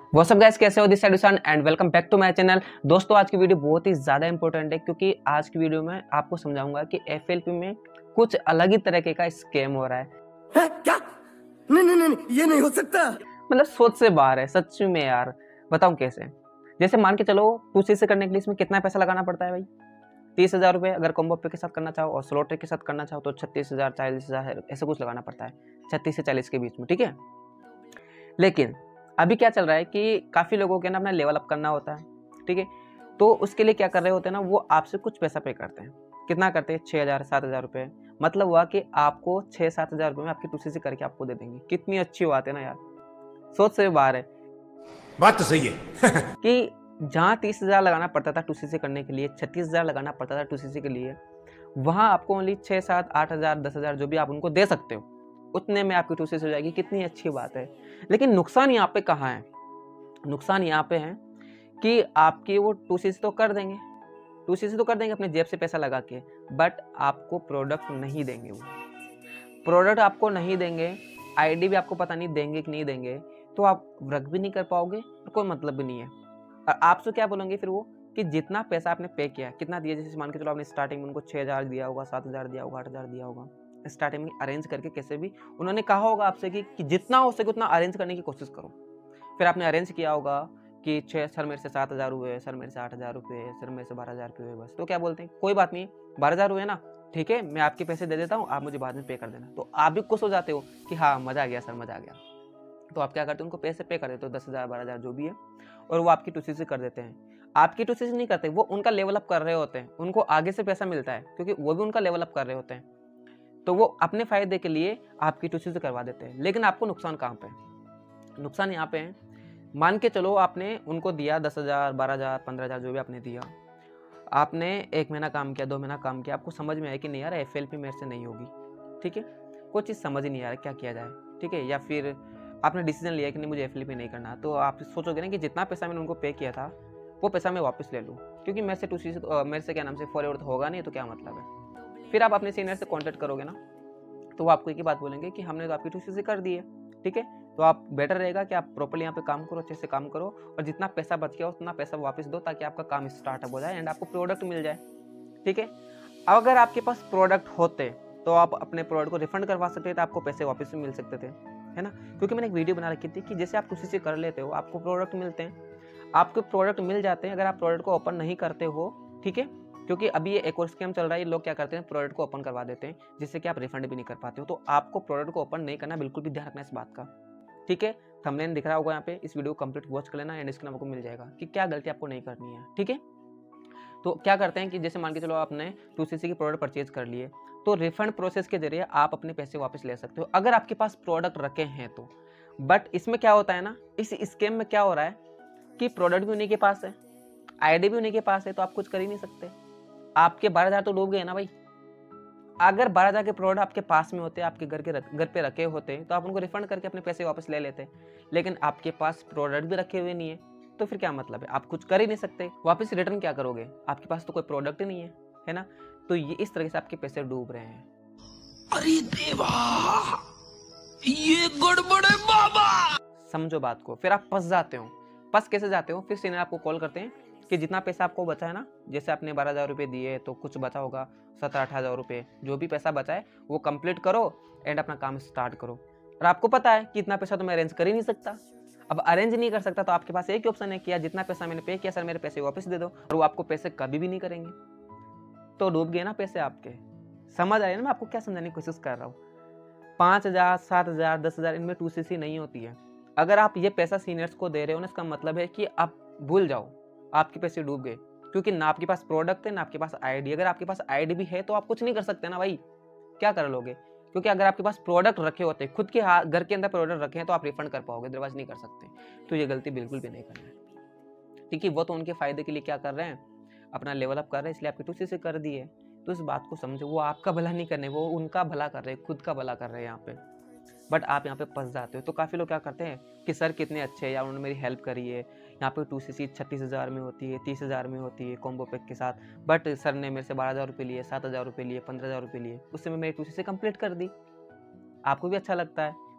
वो सब गाइस कैसे हो, this side Hussain and welcome back to my channel. दोस्तों आज की वीडियो बहुत ही ज़्यादा इंपॉर्टेंट है क्योंकि आज की वीडियो में आपको समझाऊंगा कि एफएलपी में कुछ अलग ही तरीके का स्कैम हो रहा है। क्या? नहीं नहीं नहीं, ये नहीं हो सकता। मतलब सोच से बाहर है सच में यार। बताऊं कैसे? जैसे मान के चलो 2C से करने के लिए इसमें कितना पैसा लगाना पड़ता है भाई? 30,000 रुपये अगर कॉम्बो पे के साथ करना चाहो और स्लॉट के साथ करना चाहो तो 36,000 40,000 ऐसे कुछ लगाना पड़ता है, 36 से 40 के बीच में, ठीक है। लेकिन अभी क्या चल रहा है कि काफ़ी लोगों के ना अपना लेवल अप करना होता है, ठीक है। तो उसके लिए क्या कर रहे होते हैं ना, वो आपसे कुछ पैसा पे करते हैं। कितना करते हैं? 6,000 7,000 रुपये। मतलब हुआ कि आपको 6-7 हज़ार रुपये में आपकी 2CC करके आपको दे देंगे। कितनी अच्छी बात है ना यार, सोच से बाहर है। बात तो सही है। कि जहाँ 30,000 लगाना पड़ता था 2CC करने के लिए, 36,000 लगाना पड़ता था 2CC के लिए, वहाँ आपको ओनली 6-7-8,000 10,000 जो भी आप उनको दे सकते हो, उतने में आपकी 2CC हो जाएगी। कितनी अच्छी बात है। लेकिन नुकसान यहाँ पे कहाँ है? नुकसान यहाँ पे है कि आपकी वो 2CC तो कर देंगे, 2CC तो कर देंगे अपने जेब से पैसा लगा के, बट आपको प्रोडक्ट नहीं देंगे। वो प्रोडक्ट आपको नहीं देंगे, आईडी भी आपको पता नहीं देंगे कि नहीं देंगे, तो आप वर्क भी नहीं कर पाओगे और कोई मतलब भी नहीं है। और आपसे क्या बोलेंगे फिर वो कि जितना पैसा आपने पे किया, कितना दिया? जैसे मान के चलो आपने स्टार्टिंग में उनको 6,000 दिया होगा, 7,000 दिया होगा, 8,000 दिया होगा, स्टार्टिंग में अरेंज करके कैसे भी उन्होंने कहा होगा आपसे कि जितना हो सके उतना अरेंज करने की कोशिश करो। फिर आपने अरेंज किया होगा कि सर मेरे से 7,000 हुए, सर मेरे से 8,000 रुपये, सर मेरे से 12,000 रुपये हुए, बस। तो क्या बोलते हैं, कोई बात नहीं, 12,000 हुए ना, ठीक है, मैं आपके पैसे दे देता हूँ, आप मुझे बाद में पे कर देना। तो आप भी खुश हो जाते हो कि हाँ मज़ा आ गया सर, मज़ा आ गया। तो आप क्या करते हो, उनको पैसे पे कर देते हो, 10,000 12,000 जो भी है, और वो आपकी 2CC कर देते हैं। आपकी 2CC नहीं करते, वो उनका लेवल अप कर रहे होते हैं, उनको आगे से पैसा मिलता है क्योंकि वो भी उनका लेवल अप कर रहे होते हैं। तो वो अपने फायदे के लिए आपकी 2CC करवा देते हैं। लेकिन आपको नुकसान कहाँ पे है? नुकसान यहाँ पे है, मान के चलो आपने उनको दिया 10,000 12,000 15,000 जो भी आपने दिया, आपने 1 महीना काम किया, 2 महीना काम किया, आपको समझ में आया कि नहीं यार एफएलपी मेरे से नहीं होगी, ठीक है, कोई चीज़ समझ ही नहीं आ रहा क्या किया जाए, ठीक है। या फिर आपने डिसीजन लिया कि नहीं मुझे एफएलपी नहीं करना, तो आप सोचोगे ना कि जितना पैसा मैंने उनको पे किया था वो पैसा मैं वापस ले लूँ, क्योंकि मेरे से 2CC मेरे से क्या नाम से फॉरएवर तो होगा नहीं, तो क्या मतलब है। फिर आप अपने सीनियर से कॉन्टेक्ट करोगे ना, तो वो आपको एक ही बात बोलेंगे कि हमने तो आपकी 2CC कर दी है, ठीक है, तो आप बेटर रहेगा कि आप प्रॉपर्ली यहाँ पे काम करो, अच्छे से काम करो, और जितना पैसा बच गया उतना पैसा वापस दो ताकि आपका काम स्टार्टअप हो जाए एंड आपको प्रोडक्ट मिल जाए, ठीक है। अगर आपके पास प्रोडक्ट होते तो आप अपने प्रोडक्ट को रिफंड करवा सकते थे, आपको पैसे वापस भी मिल सकते थे, है ना। क्योंकि मैंने एक वीडियो बना रखी थी कि जैसे आप 2CC कर लेते हो, आपको प्रोडक्ट मिलते हैं, आपको प्रोडक्ट मिल जाते हैं, अगर आप प्रोडक्ट को ओपन नहीं करते हो, ठीक है, क्योंकि अभी ये एक और स्कैम चल रहा है, लोग क्या करते हैं प्रोडक्ट को ओपन करवा देते हैं जिससे कि आप रिफंड भी नहीं कर पाते हो। तो आपको प्रोडक्ट को ओपन नहीं करना, बिल्कुल भी ध्यान रखना इस बात का, ठीक है। थंबनेल दिख रहा होगा यहाँ पे, इस वीडियो को कंप्लीट वॉच कर लेना एंड इसके आपको मिल जाएगा कि क्या गलती आपको नहीं करनी है, ठीक है। तो क्या करते हैं कि जैसे मान के चलो आपने 2CC के प्रोडक्ट परचेज कर लिए, तो रिफंड प्रोसेस के जरिए आप अपने पैसे वापस ले सकते हो अगर आपके पास प्रोडक्ट रखे हैं तो। बट इसमें क्या होता है ना, इस स्कैम में क्या हो रहा है कि प्रोडक्ट भी उन्हीं के पास है, आईडी भी उन्हीं के पास है, तो आप कुछ कर ही नहीं सकते। आपके 12,000 तो डूब गए ना भाई। अगर 12,000 के प्रोडक्ट आपके पास में होते, आपके घर पे रखे होते, तो आप उनको रिफंड करके अपने पैसे वापस ले लेते। लेकिन आपके पास प्रोडक्ट भी रखे हुए नहीं है, तो फिर क्या मतलब है, आप कुछ कर ही नहीं सकते। वापस रिटर्न क्या करोगे, आपके पास तो कोई प्रोडक्ट ही नहीं है ना। तो ये इस तरह से आपके पैसे डूब रहे हैं। अरे देवा, ये गड़बड़ है बाबा। समझो बात को, फिर आप फंस जाते हो। फंस कैसे जाते हो? फिर सीनियर आपको कॉल करते हैं कि जितना पैसा आपको बचा है ना, जैसे आपने 12,000 रुपये दिए तो कुछ बचा होगा 17-18,000 रुपये, जो भी पैसा बचा है वो कंप्लीट करो एंड अपना काम स्टार्ट करो। और आपको पता है कि इतना पैसा तो मैं अरेंज कर ही नहीं सकता। अब अरेंज नहीं कर सकता तो आपके पास एक ही ऑप्शन है कि यार जितना पैसा मैंने पे किया सर मेरे पैसे वापस दे दो, और वो आपको पैसे कभी भी नहीं करेंगे। तो डूब गए ना पैसे आपके। समझ आए ना मैं आपको क्या समझाने की कोशिश कर रहा हूँ। 5,000 7,000 10,000 इनमें 2CC नहीं होती है। अगर आप ये पैसा सीनियर्स को दे रहे हो ना, इसका मतलब है कि आप भूल जाओ, आपके पैसे डूब गए, क्योंकि ना आपके पास प्रोडक्ट है ना आपके पास आईडी। अगर आपके पास आईडी भी है तो आप कुछ नहीं कर सकते ना भाई, क्या कर लोगे? क्योंकि अगर आपके पास प्रोडक्ट रखे होते, खुद के घर के अंदर प्रोडक्ट रखे हैं, तो आप रिफंड कर पाओगे, अदरवाइज नहीं कर सकते। तो ये गलती बिल्कुल भी नहीं करना है, ठीक है। वो तो उनके फायदे के लिए क्या कर रहे हैं, अपना लेवल अप कर रहे हैं, इसलिए आपकी 2CC कर दी है। तो इस बात को समझो, वो आपका भला नहीं करने, वो उनका भला कर रहे हैं, खुद का भला कर रहे हैं यहाँ पे। बट आप यहाँ पे फंस जाते हो। तो काफ़ी लोग क्या करते हैं कि सर कितने अच्छे हैं, या उन्होंने मेरी हेल्प करी है, यहाँ पे 2CC 36,000 में होती है, 30,000 में होती है कॉम्बो पैक के साथ, बट सर ने मेरे से 12,000 रुपये लिए, 7,000 रुपये लिए, 15,000 रुपये लिए, उससे मैं मेरी 2CC कंप्लीट कर दी। आपको भी अच्छा लगता है,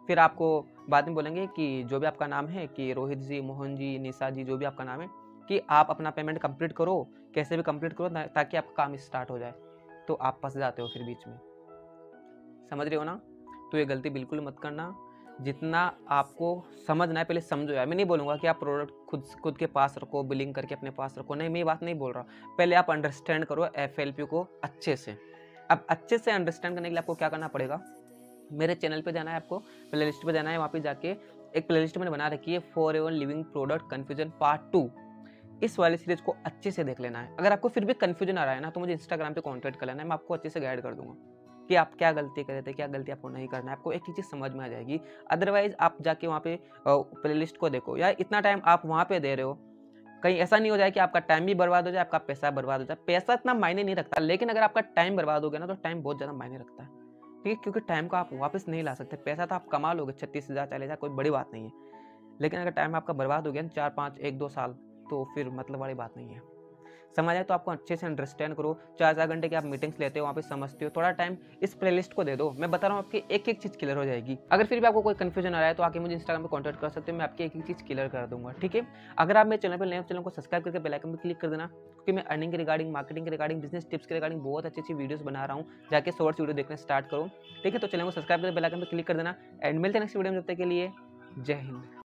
फिर आपको बाद में बोलेंगे कि जो भी आपका नाम है कि रोहित जी, मोहन जी, निशा जी, जो भी आपका नाम है, कि आप अपना पेमेंट कंप्लीट करो, कैसे भी कंप्लीट करो ताकि आपका काम स्टार्ट हो जाए। तो आप फंस जाते हो फिर बीच में, समझ रहे हो ना? तो ये गलती बिल्कुल मत करना। जितना आपको समझना है पहले समझो यार। मैं नहीं बोलूँगा कि आप प्रोडक्ट खुद के पास रखो, बिलिंग करके अपने पास रखो, नहीं, मैं ये बात नहीं बोल रहा। पहले आप अंडरस्टैंड करो FLP को अच्छे से। अब अच्छे से अंडरस्टैंड करने के लिए आपको क्या करना पड़ेगा, मेरे चैनल पे जाना है, आपको प्लेलिस्ट पे जाना है, वहाँ पे जाके एक प्लेलिस्ट मैंने बना रखी है forever living product confusion part 2। इस वाली सीरीज को अच्छे से देख लेना है। अगर आपको फिर भी कन्फ्यूजन आ रहा है ना, तो मुझे इंस्टाग्राम पे कॉन्टैक्ट कर लेना है, मैं आपको अच्छे से गाइड कर दूंगा कि आप क्या गलती कर रहे थे, क्या गलती आपको नहीं करना है। आपको एक ही चीज़ समझ में आ जाएगी। अदरवाइज आप जाके वहाँ पे प्लेलिस्ट को देखो यार, इतना टाइम आप वहाँ पे दे रहे हो, कहीं ऐसा नहीं हो जाए कि आपका टाइम भी बर्बाद हो जाए, आपका पैसा बर्बाद हो जाए। पैसा इतना मायने नहीं रखता, लेकिन अगर आपका टाइम बर्बाद हो गया ना, तो टाइम बहुत ज़्यादा मायने रखता है, ठीक है? क्योंकि टाइम को आप वापस नहीं ला सकते। पैसा तो आप कमा लोगे 36,000 40,000, कोई बड़ी बात नहीं है, लेकिन अगर टाइम आपका बर्बाद हो गया ना 4-5 1-2 साल, तो फिर मतलब वाली बात नहीं है। समझ आए तो आपको अच्छे से अंडरस्टैंड करो। 4-4 घंटे की आप मीटिंग्स लेते हो, वहाँ पे समझते हो, थोड़ा टाइम इस प्लेलिस्ट को दे दो। मैं बता रहा हूँ आपकी एक एक चीज़ क्लियर हो जाएगी। अगर फिर भी आपको कोई कन्फ्यूजन आ रहा है तो आके मुझे इंस्टाग्राम पे कॉन्टैक्ट कर सकते हो, मैं आपकी एक एक चीज़ क्लियर कर दूंगा, ठीक है? अगर आप मेरे चैनल पर नए हो, चैनल को सब्सक्राइब करके बेल आइकन पर क्लिक कर देना, क्योंकि मैं अर्निंग के रिगार्डिंग, मार्केटिंग के रिगार्डिंग, बिजनेस टिप्स के रिगार्डिंग बहुत अच्छी अच्छी वीडियोस बना रहा हूँ। जाके शॉर्ट्स वीडियो देखना स्टार्ट करो, ठीक है? तो चैनल को सब्सक्राइब करके बेल आइकन पर क्लिक कर देना, एंड मिलते हैं नेक्स्ट वीडियो में। जब तक के लिए जय हिंद।